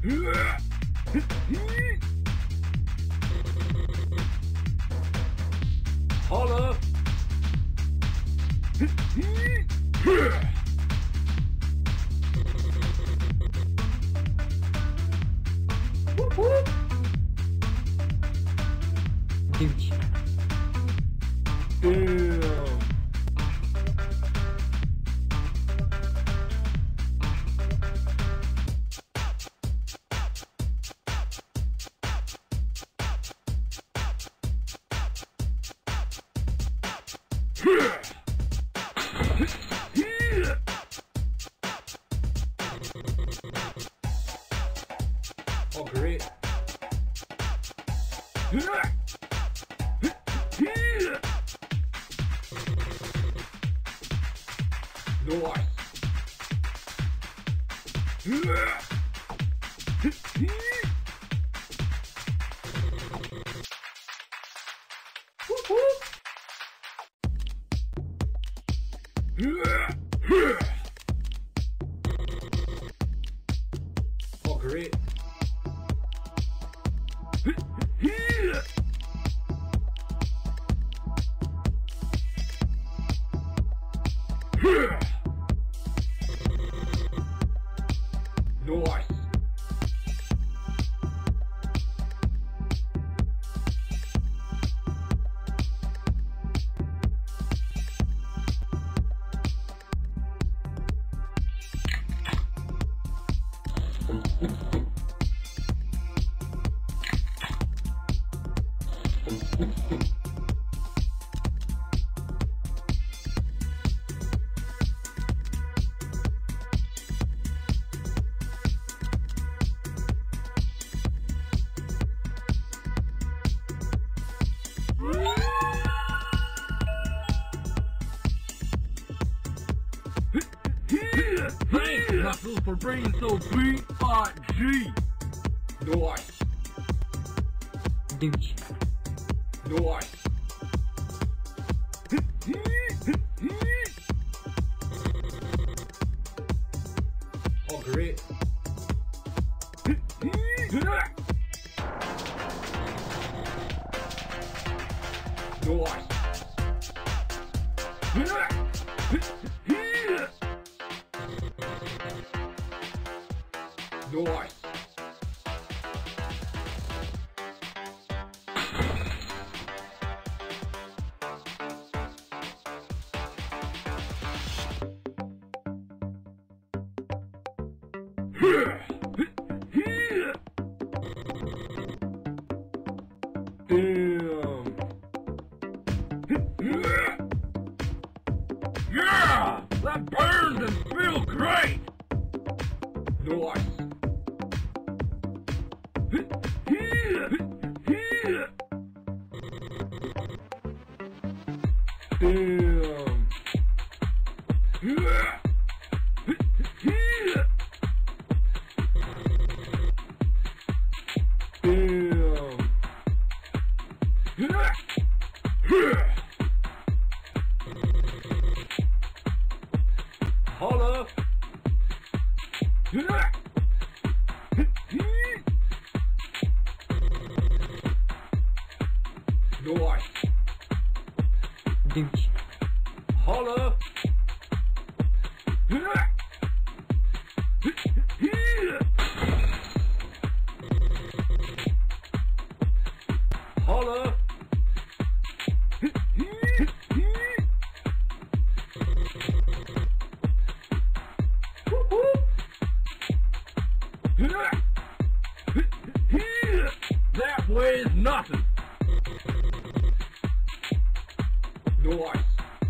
Holla! Whoop, whoop. Douche. Damn. Oh, great. Nice. Whoop, whoop. Oh, great. Nice. Thanks, Knuckles, for bringing so sweet hot G. Nice. Douche. Nice. Oh, great. Nice. Damn. Yeah! That burns and feels great! Nice. Damn. Holla. Nice. Douche. Holla. Holla. Whoop, whoop. That weighs nothing. Nice.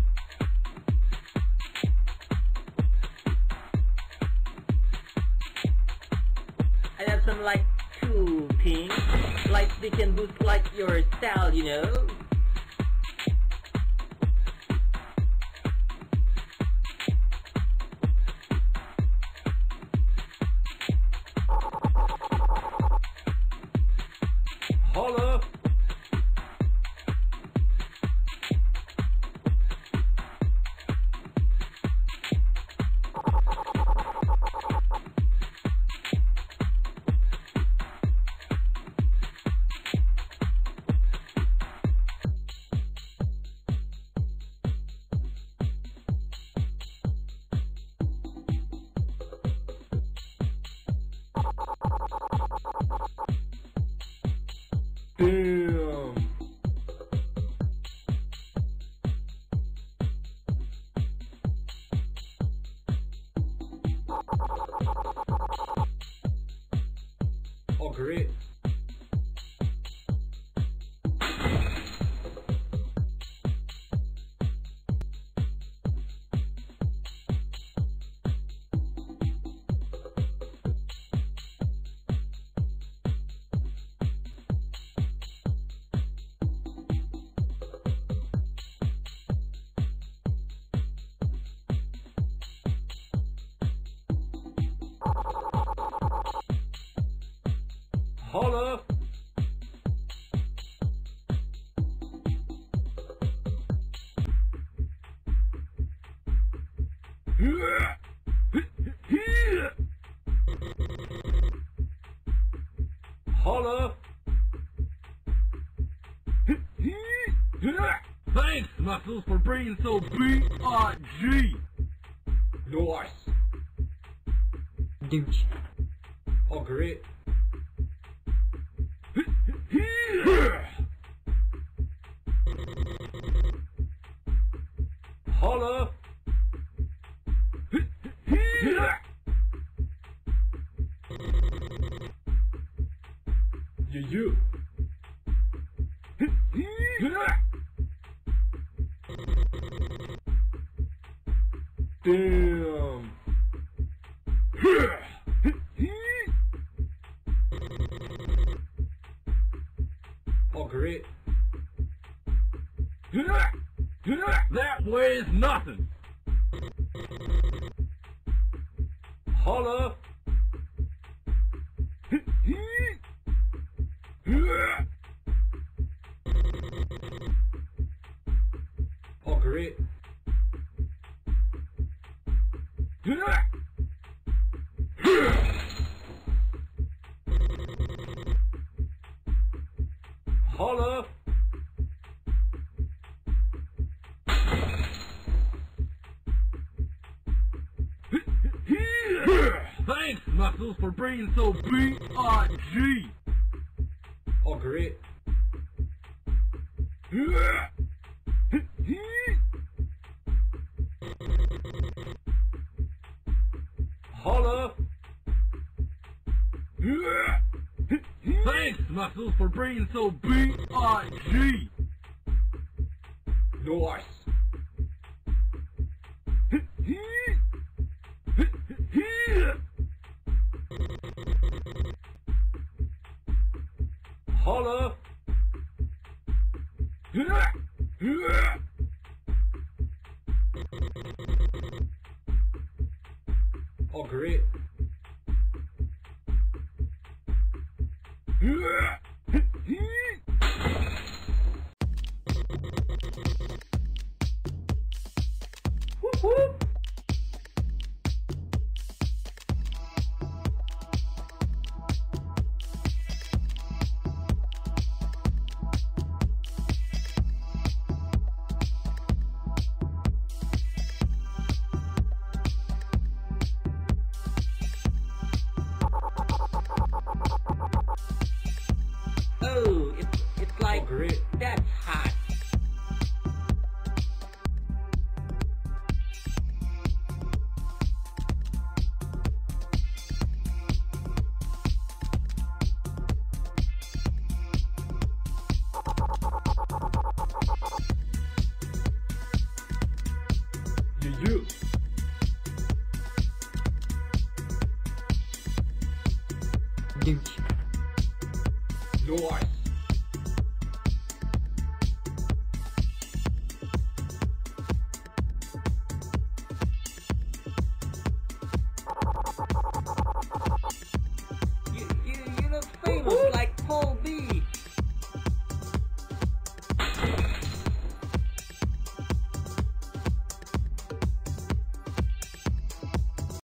I have some like cool things, like they can boost like your style, you know. Holla. Damn. Oh, great. Holla! Holla! Thanks, Muscles, for being so B-R-G. Nice. Douche. Oh, great. Holla! You. Damn. Oh, great. That weighs nothing. Holla! Oh, great. Holla! Thanks, Muscles, for being so B-R-G. Oh, great. Holla! Thanks, Muscles, for being so B-R-G. Nice. Holla! Oh, great. Whoop, whoop. Oh, it's like Great. that's hot. You. Douche. Nice.